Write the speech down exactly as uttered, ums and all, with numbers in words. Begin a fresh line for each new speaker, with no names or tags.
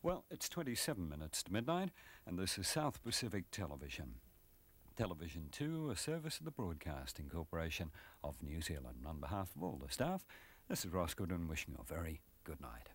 Well, it's twenty-seven minutes to midnight, and this is South Pacific Television. Television two, a service of the Broadcasting Corporation of New Zealand. On behalf of all the staff, this is Ross Goodwin wishing you a very good night.